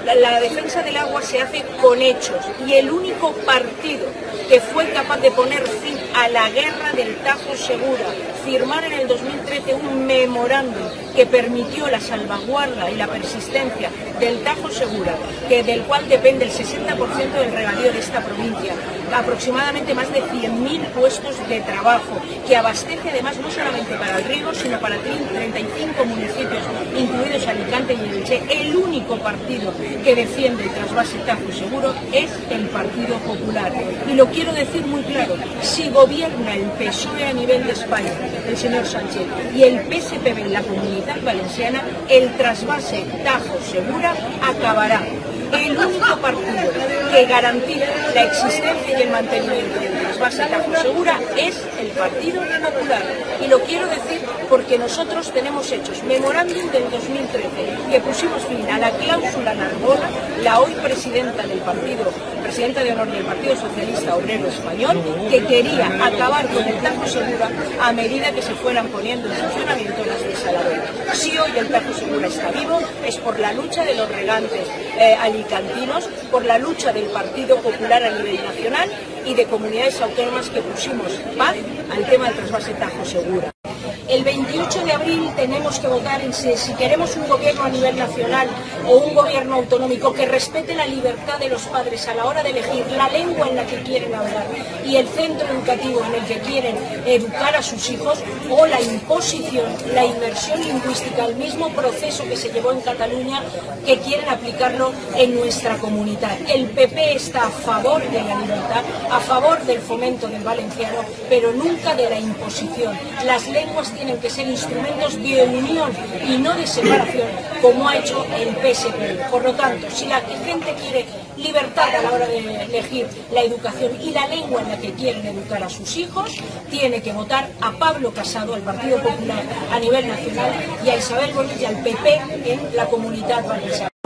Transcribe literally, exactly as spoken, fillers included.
la defensa del agua se hace con hechos, y el único partido que fue capaz de poner fin a la guerra del Tajo Segura, firmar en el dos mil trece un memorándum que permitió la salvaguarda y la persistencia del Tajo Segura, que del cual depende el sesenta por ciento del regadío de esta provincia, aproximadamente más de cien mil puestos de trabajo, que abastece además no solamente para el riego, sino para treinta y cinco municipios, incluidos Alicante y Elche. El único partido que defiende el trasvase Tajo Segura es el Partido Popular. Y lo quiero decir muy claro, si gobierna el P S O E a nivel de España, el señor Sánchez, y el P S P B en la Comunidad Valenciana, el trasvase Tajo Segura acabará. El único partido que garantiza la existencia y el mantenimiento del trasvase Tajo Segura es el Partido Popular. Y lo quiero decir porque nosotros tenemos hechos. Memorándum del dos mil trece, que pusimos fin a la cláusula Narbona, la hoy presidenta del partido, presidenta de honor del Partido Socialista Obrero Español, que quería acabar con el Tajo Segura a medida que se fueran poniendo en funcionamiento las desaladoras. Si hoy el Tajo Segura está vivo, es por la lucha de los regantes eh, alicantinos, por la lucha del Partido Popular a nivel nacional y de comunidades autónomas que pusimos paz al tema del trasvase Tajo Segura. El veintiocho de abril tenemos que votar en si, si queremos un gobierno a nivel nacional o un gobierno autonómico que respete la libertad de los padres a la hora de elegir la lengua en la que quieren hablar y el centro educativo en el que quieren educar a sus hijos, o la imposición, la inmersión lingüística, el mismo proceso que se llevó en Cataluña, que quieren aplicarlo en nuestra comunidad. El P P está a favor de la libertad, a favor del fomento del valenciano, pero nunca de la imposición. Las lenguas tienen que ser instrumentos de unión y no de separación, como ha hecho el P S P B. Por lo tanto, si la gente quiere libertad a la hora de elegir la educación y la lengua en la que quieren educar a sus hijos, tiene que votar a Pablo Casado, al Partido Popular a nivel nacional, y a Isabel Bonilla, al P P en la Comunidad Valenciana.